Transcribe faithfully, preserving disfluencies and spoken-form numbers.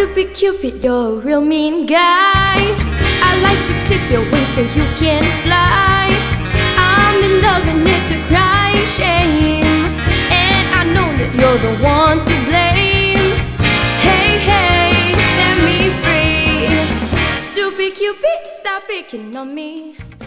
Stupid Cupid, you're a real mean guy. I like to clip your wings so you can fly. I'm in love and it's a crying shame, and I know that you're the one to blame. Hey, hey, set me free. Stupid Cupid, stop picking on me.